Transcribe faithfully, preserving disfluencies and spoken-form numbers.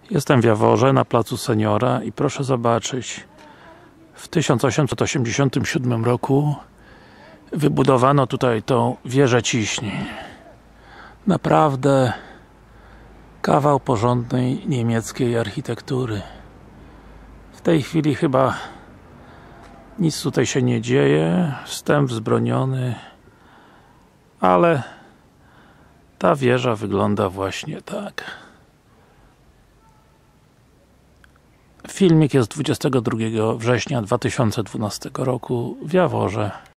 Jestem w Jaworze, na placu Seniora i proszę zobaczyć, w tysiąc osiemset osiemdziesiątym siódmym roku wybudowano tutaj tą wieżę ciśnień. Naprawdę kawał porządnej niemieckiej architektury. W tej chwili chyba nic tutaj się nie dzieje, wstęp wzbroniony, ale ta wieża wygląda właśnie tak. Filmik jest dwudziestego drugiego września dwa tysiące dwunastego roku w Jaworze.